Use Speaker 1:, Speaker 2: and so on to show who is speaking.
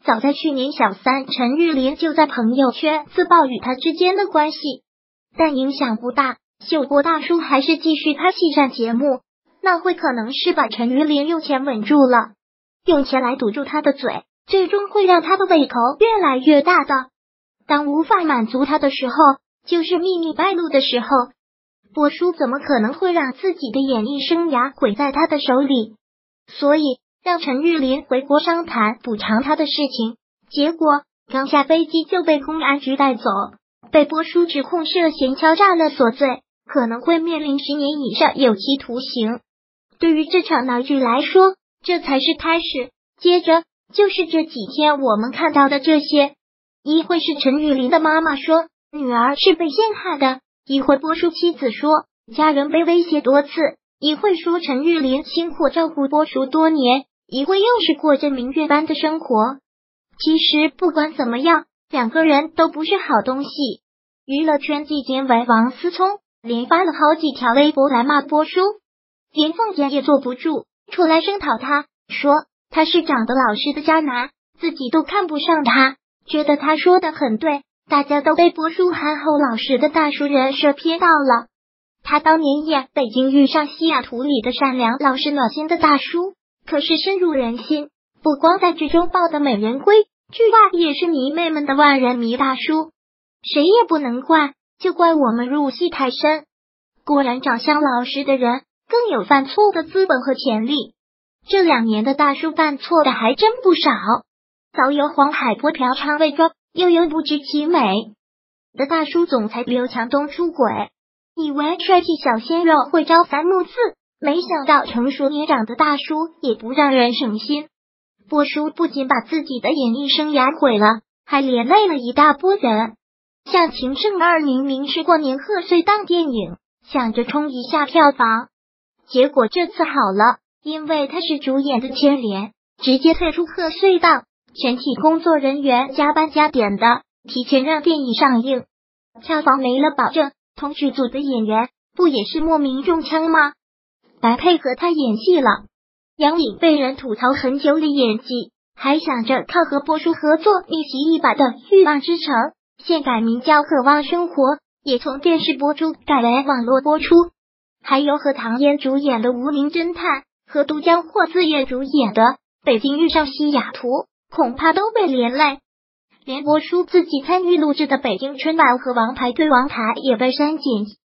Speaker 1: 早在去年小三陈玉琳就在朋友圈自曝与他之间的关系，但影响不大。秀波大叔还是继续拍欺善节目，那会可能是把陈玉琳用钱稳住了，用钱来堵住他的嘴，最终会让他的胃口越来越大的。当无法满足他的时候，就是秘密败露的时候。波叔怎么可能会让自己的演艺生涯毁在他的手里？所以让陈玉琳回国商谈补偿他的事情，结果刚下飞机就被公安局带走，被波叔指控涉嫌敲诈勒索罪，可能会面临10年以上有期徒刑。对于这场闹剧来说，这才是开始，接着就是这几天我们看到的这些。一会是陈玉琳的妈妈说女儿是被陷害的，一会波叔妻子说家人被威胁多次，一会说陈玉琳辛苦照顾波叔多年，一会又是过着明月般的生活。其实不管怎么样，两个人都不是好东西。娱乐圈纪检委王思聪连发了好几条微博来骂波叔，连凤姐也坐不住，出来声讨他，说他是长得老实的渣男，自己都看不上他，觉得他说的很对，大家都被波叔憨厚老实的大叔人设骗到了。他当年演《北京遇上西雅图》里的善良老实暖心的大叔，可是深入人心，不光在剧中抱的美人归，剧外也是迷妹们的万人迷大叔。谁也不能怪，就怪我们入戏太深。果然长相老实的人更有犯错的资本和潜力。这2年的大叔犯错的还真不少，早有黄海波嫖娼伪装，又有不知其美的大叔总裁刘强东出轨。以为帅气小鲜肉会朝三暮四，没想到成熟年长的大叔也不让人省心。波叔不仅把自己的演艺生涯毁了，还连累了一大波人。像情圣2明明是过年贺岁档电影，想着冲一下票房，结果这次好了，因为他是主演的牵连，直接退出贺岁档，全体工作人员加班加点的提前让电影上映，票房没了保证，同剧组的演员不也是莫名中枪吗？白配合他演戏了。杨颖被人吐槽很久的演技，还想着靠和波叔合作逆袭一把的《欲望之城》，现改名叫《渴望生活》，也从电视播出改为网络播出。还有和唐嫣主演的《无名侦探》和都江奂自演主演的《北京遇上西雅图》，恐怕都被连累。连波叔自己参与录制的北京春晚和王牌对王牌也被删减，